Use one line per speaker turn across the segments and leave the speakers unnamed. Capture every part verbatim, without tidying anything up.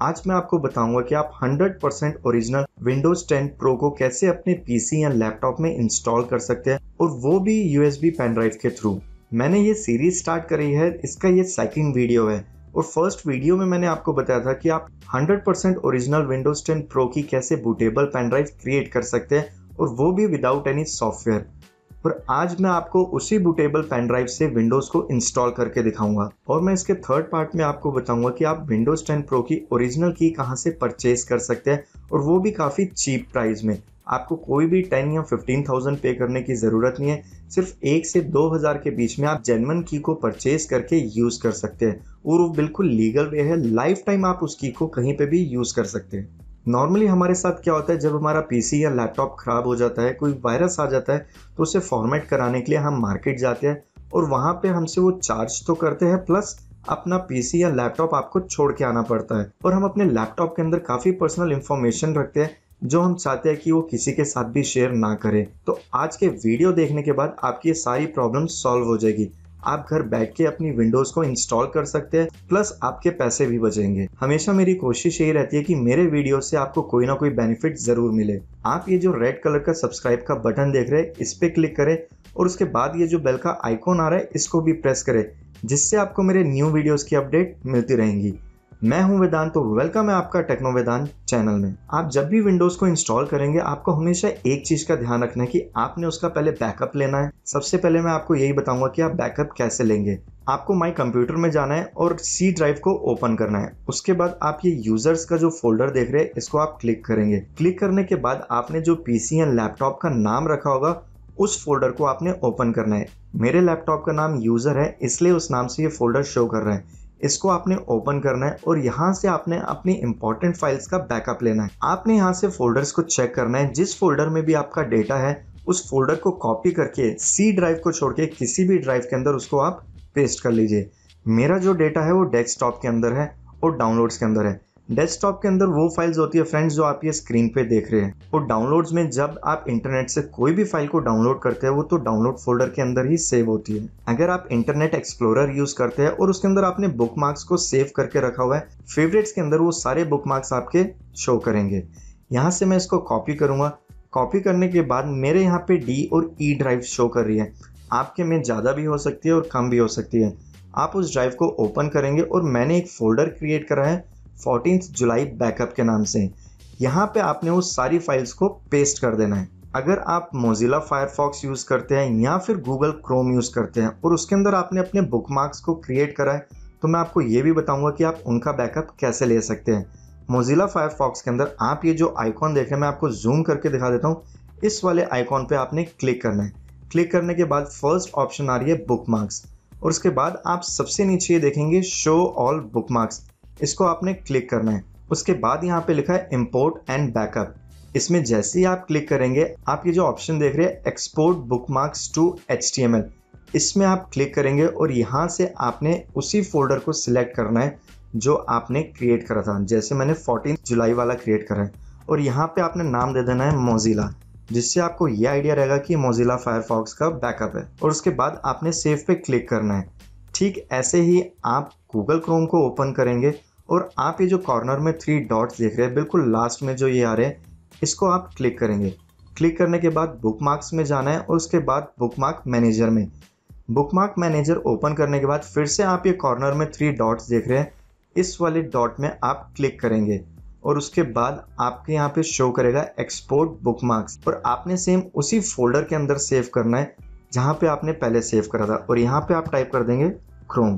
आज मैं आपको बताऊंगा कि आप hundred percent original Windows ten pro को कैसे अपने पीसी या लैपटॉप में इंस्टॉल कर सकते हैं, और वो भी यूएसबी पेन ड्राइव के थ्रू। मैंने ये सीरीज स्टार्ट करी है, इसका ये सेकंड वीडियो है। और फर्स्ट वीडियो में मैंने आपको बताया था कि आप hundred percent original Windows ten pro की कैसे बूटेबल पेन ड्राइव क्रिएट कर सकते हैं, और वो भी विदाउट एनी सॉफ्टवेयर। और आज मैं आपको उसी बूटेबल पेन ड्राइव से विंडोज को इंस्टॉल करके दिखाऊंगा। और मैं इसके थर्ड पार्ट में आपको बताऊंगा कि आप विंडोज टेन प्रो की ओरिजिनल की कहां से परचेज कर सकते हैं, और वो भी काफ़ी चीप प्राइस में। आपको कोई भी टेन या फिफ्टीन थाउजेंड पे करने की ज़रूरत नहीं है। सिर्फ एक से दो हज़ार के बीच में आप जेन्युइन की को परचेज करके यूज़ कर सकते हैं, और वो बिल्कुल लीगल वे है। लाइफ टाइम आप उस की को कहीं पे भी यूज़ कर सकते हैं। नॉर्मली हमारे साथ क्या होता है, जब हमारा पीसी या लैपटॉप ख़राब हो जाता है, कोई वायरस आ जाता है, तो उसे फॉर्मेट कराने के लिए हम मार्केट जाते हैं, और वहाँ पे हमसे वो चार्ज तो करते हैं, प्लस अपना पीसी या लैपटॉप आपको छोड़ के आना पड़ता है। और हम अपने लैपटॉप के अंदर काफ़ी पर्सनल इंफॉर्मेशन रखते हैं जो हम चाहते हैं कि वो किसी के साथ भी शेयर ना करें। तो आज के वीडियो देखने के बाद आपकी ये सारी प्रॉब्लम सॉल्व हो जाएगी। आप घर बैठ के अपनी विंडोज को इंस्टॉल कर सकते हैं, प्लस आपके पैसे भी बचेंगे। हमेशा मेरी कोशिश यही रहती है कि मेरे वीडियो से आपको कोई ना कोई बेनिफिट जरूर मिले। आप ये जो रेड कलर का सब्सक्राइब का बटन देख रहे हैं, इस पे क्लिक करें, और उसके बाद ये जो बेल का आइकॉन आ रहा है, इसको भी प्रेस करें, जिससे आपको मेरे न्यू वीडियोस की अपडेट मिलती रहेंगी। मैं हूं वेदांत, तो वेलकम है आपका टेक्नो वेदांत चैनल में। आप जब भी विंडोज को इंस्टॉल करेंगे, आपको हमेशा एक चीज का ध्यान रखना है कि आपने उसका पहले बैकअप लेना है। सबसे पहले मैं आपको यही बताऊंगा कि आप बैकअप कैसे लेंगे। आपको माई कंप्यूटर में जाना है और सी ड्राइव को ओपन करना है। उसके बाद आप ये यूजर्स का जो फोल्डर देख रहे हैं, इसको आप क्लिक करेंगे। क्लिक करने के बाद आपने जो पीसी या लैपटॉप का नाम रखा होगा, उस फोल्डर को आपने ओपन करना है। मेरे लैपटॉप का नाम यूजर है, इसलिए उस नाम से ये फोल्डर शो कर रहा है। इसको आपने ओपन करना है, और यहाँ से आपने अपनी इंपॉर्टेंट फाइल्स का बैकअप लेना है। आपने यहाँ से फोल्डर्स को चेक करना है। जिस फोल्डर में भी आपका डेटा है, उस फोल्डर को कॉपी करके सी ड्राइव को छोड़ के किसी भी ड्राइव के अंदर उसको आप पेस्ट कर लीजिए। मेरा जो डेटा है वो डेस्कटॉप के अंदर है और डाउनलोड्स के अंदर है। डेस्कटॉप के अंदर वो फाइल्स होती है फ्रेंड्स जो आप ये स्क्रीन पे देख रहे हैं, और डाउनलोड्स में जब आप इंटरनेट से कोई भी फाइल को डाउनलोड करते हैं, वो तो डाउनलोड फोल्डर के अंदर ही सेव होती है। अगर आप इंटरनेट एक्सप्लोरर यूज करते हैं और उसके अंदर आपने बुकमार्क्स को सेव करके रखा हुआ है, फेवरेट्स के अंदर वो सारे बुकमार्क्स आपके शो करेंगे। यहाँ से मैं इसको कॉपी करूंगा। कॉपी करने के बाद मेरे यहाँ पे डी और ई ड्राइव शो कर रही है। आपके में ज़्यादा भी हो सकती है और कम भी हो सकती है। आप उस ड्राइव को ओपन करेंगे, और मैंने एक फोल्डर क्रिएट करा है फोर्टीन जुलाई बैकअप के नाम से। यहाँ पे आपने उस सारी फाइल्स को पेस्ट कर देना है। अगर आप मोजिला फायरफॉक्स यूज़ करते हैं या फिर गूगल क्रोम यूज़ करते हैं, और उसके अंदर आपने अपने बुकमार्क्स को क्रिएट करा है, तो मैं आपको ये भी बताऊंगा कि आप उनका बैकअप कैसे ले सकते हैं। मोजिला फायरफॉक्स के अंदर आप ये जो आइकॉन देख रहे हैं, मैं आपको जूम करके दिखा देता हूँ। इस वाले आइकॉन पे आपने क्लिक करना है। क्लिक करने के बाद फर्स्ट ऑप्शन आ रही है बुकमार्क्स, और उसके बाद आप सबसे नीचे देखेंगे शो ऑल बुकमार्क्स। इसको आपने क्लिक करना है। उसके बाद यहाँ पे लिखा है इंपोर्ट एंड बैकअप। इसमें जैसे ही आप क्लिक करेंगे, आप ये जो ऑप्शन देख रहे हैं export bookmarks to H T M L, इसमें आप क्लिक करेंगे, और यहाँ से आपने उसी फोल्डर को सिलेक्ट करना है जो आपने क्रिएट करा था। जैसे मैंने फोर्टीन जुलाई वाला क्रिएट करा है, और यहाँ पे आपने नाम दे देना है मोजिला, जिससे आपको ये आइडिया रहेगा कि मोजिला फायरफॉक्स का बैकअप है। और उसके बाद आपने सेव पे क्लिक करना है। ठीक ऐसे ही आप गूगल क्रोम को ओपन करेंगे, और आप ये जो कॉर्नर में थ्री डॉट्स देख रहे हैं, बिल्कुल लास्ट में जो ये आ रहे हैं, इसको आप क्लिक करेंगे। क्लिक करने के बाद बुकमार्क्स में जाना है, और उसके बाद बुकमार्क मैनेजर में। बुकमार्क मैनेजर ओपन करने के बाद फिर से आप ये कॉर्नर में थ्री डॉट्स देख रहे हैं, इस वाले डॉट में आप क्लिक करेंगे, और उसके बाद आपके यहाँ पे शो करेगा एक्सपोर्ट बुकमार्क्स, और आपने सेम उसी फोल्डर के अंदर सेव करना है जहाँ पे आपने पहले सेव करा था। और यहाँ पे आप टाइप कर देंगे क्रोम।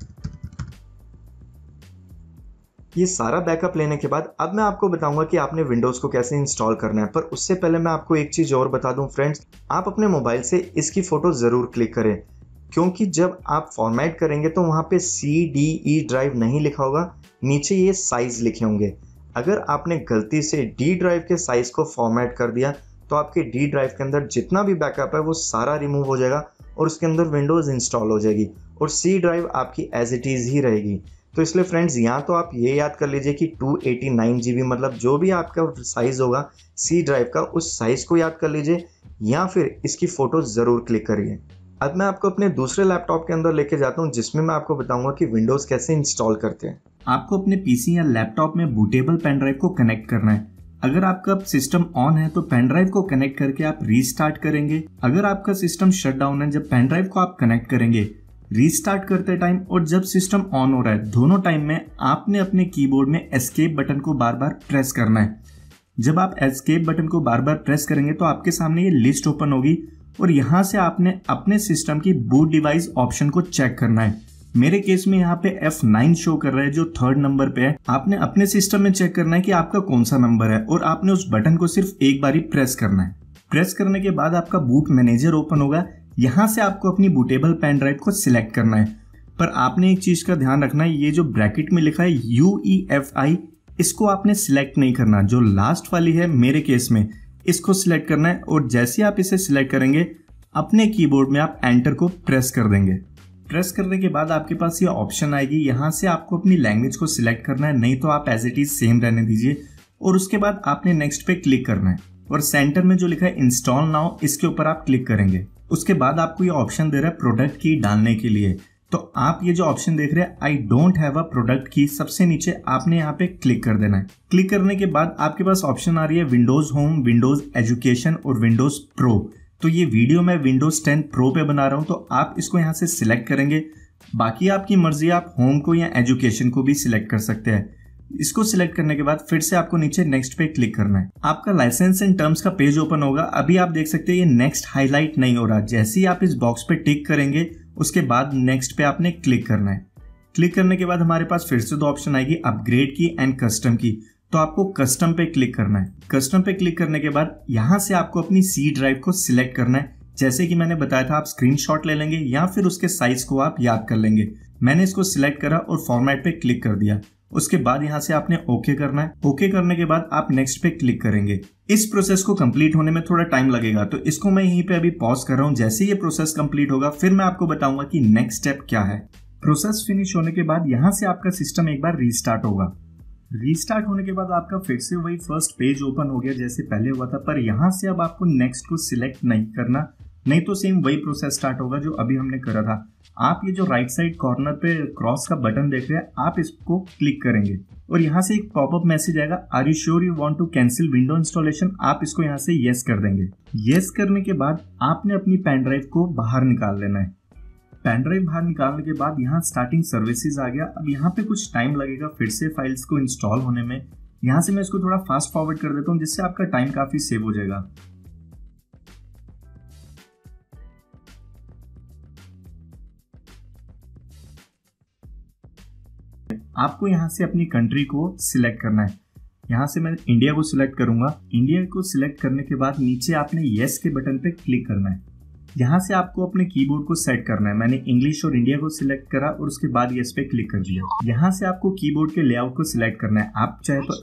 ये सारा बैकअप लेने के बाद अब मैं आपको बताऊंगा कि आपने विंडोज को कैसे इंस्टॉल करना है। पर उससे पहले मैं आपको एक चीज और बता दूं फ्रेंड्स, आप अपने मोबाइल से इसकी फोटो जरूर क्लिक करें, क्योंकि जब आप फॉर्मेट करेंगे तो वहां पे सी डी ई ड्राइव नहीं लिखा होगा, नीचे ये साइज लिखे होंगे। अगर आपने गलती से डी ड्राइव के साइज को फॉर्मेट कर दिया, तो आपके डी ड्राइव के अंदर जितना भी बैकअप है वो सारा रिमूव हो जाएगा, और उसके अंदर विंडोज इंस्टॉल हो जाएगी, और सी ड्राइव आपकी एज इट इज ही रहेगी। तो इसलिए फ्रेंड्स, यहाँ तो आप ये याद कर लीजिए कि two eighty nine G B मतलब जो भी आपका साइज होगा सी ड्राइव का, उस साइज को याद कर लीजिए, या फिर इसकी फोटो जरूर क्लिक करिए। आज मैं आपको अपने दूसरे लैपटॉप के अंदर लेके जाता हूँ जिसमें मैं आपको बताऊंगा कि विंडोज़ कैसे इंस्टॉल करते हैं।
आपको अपने पीसी या लैपटॉप में बूटेबल पेन ड्राइव को कनेक्ट करना है। अगर आपका सिस्टम ऑन है तो पेन ड्राइव को कनेक्ट करके आप रीस्टार्ट करेंगे। अगर आपका सिस्टम शट डाउन है, जब पेन ड्राइव को आप कनेक्ट करेंगे रीस्टार्ट करते टाइम और जब सिस्टम ऑन हो रहा है, दोनों टाइम में आपने अपने कीबोर्ड में एस्केप बटन को बार बार प्रेस करना है। जब आप एस्केप बटन को बार बार प्रेस करेंगे तो आपके सामने ये लिस्ट ओपन होगी और यहाँ से आपने अपने सिस्टम की बूट डिवाइस ऑप्शन को चेक करना है। मेरे केस में यहाँ पे एफ नाइन शो कर रहा है जो थर्ड नंबर पे है। आपने अपने सिस्टम में चेक करना है कि आपका कौन सा नंबर है और आपने उस बटन को सिर्फ एक बार ही प्रेस करना है। प्रेस करने के बाद आपका बूट मैनेजर ओपन होगा। यहाँ से आपको अपनी बूटेबल पेन ड्राइव को सिलेक्ट करना है, पर आपने एक चीज का ध्यान रखना है, ये जो ब्रैकेट में लिखा है यू ई एफ आई, इसको आपने सिलेक्ट नहीं करना। जो लास्ट वाली है मेरे केस में, इसको सिलेक्ट करना है और जैसे आप इसे सिलेक्ट करेंगे अपने कीबोर्ड में आप एंटर को प्रेस कर देंगे। प्रेस करने के बाद आपके पास ये ऑप्शन आएगी, यहाँ से आपको अपनी लैंग्वेज को सिलेक्ट करना है, नहीं तो आप एज इट इज सेम रहने दीजिए और उसके बाद आपने नेक्स्ट पे क्लिक करना है और सेंटर में जो लिखा है इंस्टॉल नाउ, इसके ऊपर आप क्लिक करेंगे। उसके बाद आपको ये ऑप्शन दे रहा है प्रोडक्ट की डालने के लिए, तो आप ये जो ऑप्शन देख रहे हैं I don't have a product key, सबसे नीचे आपने यहाँ पे क्लिक कर देना है। क्लिक करने के बाद आपके पास ऑप्शन आ रही है विंडोज होम, विंडोज एजुकेशन और विंडोज प्रो। तो ये वीडियो मैं विंडोज टेन प्रो पे बना रहा हूँ, तो आप इसको यहाँ से सिलेक्ट करेंगे। बाकी आपकी मर्जी, आप होम को या एजुकेशन को भी सिलेक्ट कर सकते हैं। इसको सिलेक्ट करने के बाद फिर से आपको नीचे नेक्स्ट पे क्लिक करना है। आपका लाइसेंस एंड टर्म्स का पेज ओपन होगा। अभी आप देख सकते हैं ये नेक्स्ट हाईलाइट नहीं हो रहा। जैसे ही आप इस बॉक्स पे टिक करेंगे उसके बाद नेक्स्ट पे आपने क्लिक करना है। क्लिक करने के बाद हमारे पास फिर से दो ऑप्शन आएगी, अपग्रेड की एंड कस्टम की। तो आपको कस्टम पे क्लिक करना है। कस्टम पे क्लिक करने के बाद यहाँ से आपको अपनी सी ड्राइव को सिलेक्ट करना है। जैसे कि मैंने बताया था, आप स्क्रीनशॉट ले लेंगे या फिर उसके साइज को आप याद कर लेंगे। मैंने इसको सिलेक्ट करा और फॉर्मेट पे क्लिक कर दिया। उसके बाद यहाँ से आपने ओके करना है। ओके करने के बाद आप नेक्स्ट पे क्लिक करेंगे। इस प्रोसेस को कंप्लीट होने में थोड़ा टाइम लगेगा, तो इसको मैं यहीं पे अभी पॉज कर रहा हूँ। जैसे ये प्रोसेस कंप्लीट होगा फिर मैं आपको बताऊंगा कि नेक्स्ट स्टेप क्या है। प्रोसेस फिनिश होने के बाद यहाँ से आपका सिस्टम एक बार रीस्टार्ट होगा। रीस्टार्ट होने के बाद आपका फिर से वही फर्स्ट पेज ओपन हो गया जैसे पहले हुआ था, पर यहाँ से अब आपको नेक्स्ट को सिलेक्ट नहीं करना, नहीं तो सेम वही प्रोसेस स्टार्ट होगा जो अभी हमने करा था। आप ये जो राइट साइड कॉर्नर पे क्रॉस का बटन देख रहे हैं, आप इसको क्लिक करेंगे और यहाँ से एक पॉपअप मैसेज आएगा, are you sure you want to cancel window installation. आप इसको यहाँ से येस कर देंगे। येस करने के बाद आपने अपनी पेन ड्राइव को बाहर निकाल लेना है। पेन ड्राइव बाहर निकालने के बाद यहाँ स्टार्टिंग सर्विसेज आ गया। अब यहाँ पे कुछ टाइम लगेगा फिर से फाइल्स को इंस्टॉल होने में। यहाँ से मैं इसको थोड़ा फास्ट फॉरवर्ड कर देता हूँ जिससे आपका टाइम काफी सेव हो जाएगा। आपको यहाँ से अपनी कंट्री को सिलेक्ट करना है। यहाँ से मैं इंडिया को सिलेक्ट करूंगा। इंडिया को सिलेक्ट करने के बाद नीचे आपने येस के बटन पे क्लिक करना है। यहाँ से आपको अपने कीबोर्ड को सेट करना है। मैंने इंग्लिश और इंडिया को सिलेक्ट करा और उसके बाद येस पे क्लिक कर दिया। यहाँ से आपको कीबोर्ड के लेआउट को सिलेक्ट करना है। आप चाहे तो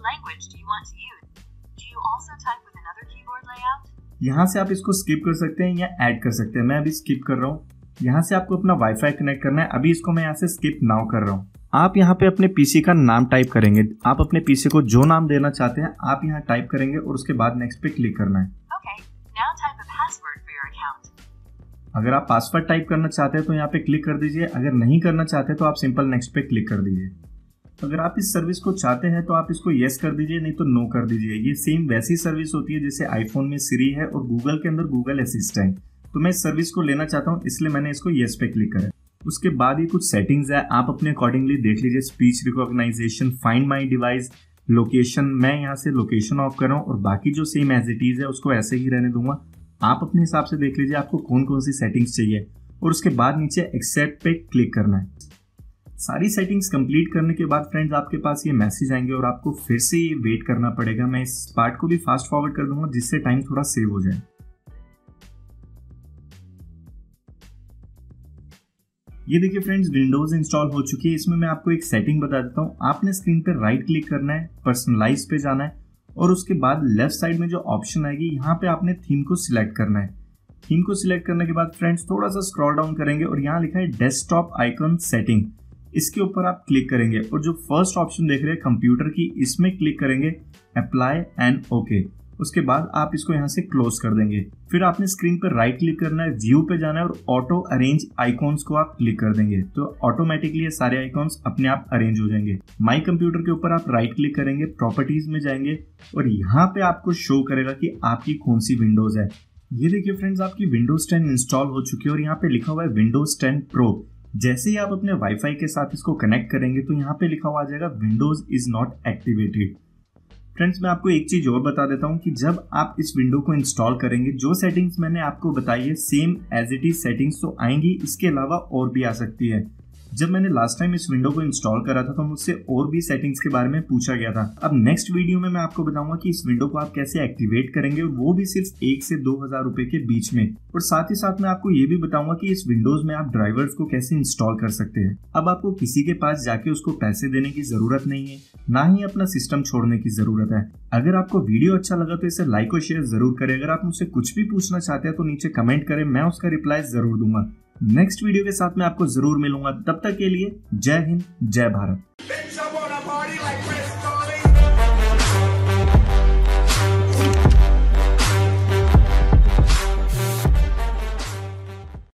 यहाँ से आप इसको स्किप कर सकते हैं या ऐड कर सकते हैं। मैं अभी स्किप कर रहा हूँ। यहाँ से आपको अपना वाईफाई कनेक्ट करना है। अभी इसको मैं यहाँ से स्किप नाउ कर रहा हूँ। आप यहाँ पे अपने पीसी का नाम टाइप करेंगे। आप अपने पीसी को जो नाम देना चाहते हैं आप यहाँ टाइप करेंगे और उसके बाद नेक्स्ट पे क्लिक करना है।
Okay, now type a password for your account.
अगर आप पासवर्ड टाइप करना चाहते हैं तो यहाँ पे क्लिक कर दीजिए। अगर नहीं करना चाहते तो आप सिंपल नेक्स्ट पे क्लिक कर दीजिए। अगर आप इस सर्विस को चाहते हैं तो आप इसको येस कर दीजिए, नहीं तो नो कर दीजिए। ये सेम वैसी सर्विस होती है जैसे आईफोन में सिरी है और गूगल के अंदर गूगल असिस्टेंट। तो मैं इस सर्विस को लेना चाहता हूँ इसलिए मैंने इसको येस पे क्लिक करा। उसके बाद ये कुछ सेटिंग्स है, आप अपने अकॉर्डिंगली देख लीजिए। Speech recognization, find my device, location. मैं यहाँ से लोकेशन ऑफ कर रहा हूँ और बाकी जो सेम एज इट इज है उसको ऐसे ही रहने दूंगा। आप अपने हिसाब से देख लीजिए आपको कौन कौन सी सेटिंग्स चाहिए और उसके बाद नीचे एक्सेप्ट पे क्लिक करना है। सारी सेटिंग्स कंप्लीट करने के बाद फ्रेंड्स आपके पास ये मैसेज आएंगे और आपको फिर से ये वेट करना पड़ेगा। मैं इस पार्ट को भी फास्ट फॉरवर्ड कर दूंगा जिससे टाइम थोड़ा सेव हो जाए। ये देखिए फ्रेंड्स, विंडोज इंस्टॉल हो चुकी है। इसमें मैं आपको एक सेटिंग बता देता हूँ। आपने स्क्रीन पर राइट क्लिक करना है, पर्सनलाइज पे जाना है और उसके बाद लेफ्ट साइड में जो ऑप्शन आएगी यहाँ पे आपने थीम को सिलेक्ट करना है। थीम को सिलेक्ट करने के बाद फ्रेंड्स थोड़ा सा स्क्रॉल डाउन करेंगे और यहाँ लिखा है डेस्कटॉप आइकन सेटिंग। इसके ऊपर आप क्लिक करेंगे और जो फर्स्ट ऑप्शन देख रहे हैं कंप्यूटर की, इसमें क्लिक करेंगे अप्लाई एंड ओके। उसके बाद आप इसको यहाँ से क्लोज कर देंगे। फिर आपने स्क्रीन पर राइट क्लिक करना है, व्यू पे जाना है और ऑटो अरेंज आइकॉन्स को आप क्लिक कर देंगे तो ऑटोमेटिकली ये सारे आइकॉन्स अपने आप अरेंज हो जाएंगे। माई कंप्यूटर के ऊपर आप राइट क्लिक करेंगे, प्रॉपर्टीज में जाएंगे और यहाँ पे आपको शो करेगा कि आपकी कौन सी विंडोज है। ये देखिए फ्रेंड्स, आपकी विंडोज टेन इंस्टॉल हो चुकी है और यहाँ पे लिखा हुआ है विंडोज टेन प्रो। जैसे ही आप अपने वाईफाई के साथ इसको कनेक्ट करेंगे तो यहाँ पे लिखा हुआ आ जाएगा Windows is not activated. Friends, मैं आपको एक चीज और बता देता हूँ कि जब आप इस विंडो को इंस्टॉल करेंगे, जो सेटिंग्स मैंने आपको बताई है same as it is settings तो आएंगी, इसके अलावा और भी आ सकती है। जब मैंने लास्ट टाइम इस विंडो को इंस्टॉल करा था तो मुझसे और भी सेटिंग्स के बारे में पूछा गया था। अब नेक्स्ट वीडियो में मैं आपको बताऊंगा कि इस विंडो को आप कैसे एक्टिवेट करेंगे, वो भी सिर्फ एक से दो हजार रुपए के बीच में। और साथ ही साथ मैं आपको ये भी बताऊंगा कि इस विंडोज में आप ड्राइवर्स को कैसे इंस्टॉल कर सकते हैं। अब आपको किसी के पास जाके उसको पैसे देने की जरूरत नहीं है, ना ही अपना सिस्टम छोड़ने की जरूरत है। अगर आपको वीडियो अच्छा लगा तो इसे लाइक और शेयर जरूर करें। अगर आप मुझसे कुछ भी पूछना चाहते हैं तो नीचे कमेंट करें, मैं उसका रिप्लाई जरूर दूंगा। नेक्स्ट वीडियो के साथ मैं आपको जरूर मिलूंगा, तब तक के लिए जय हिंद, जय भारत।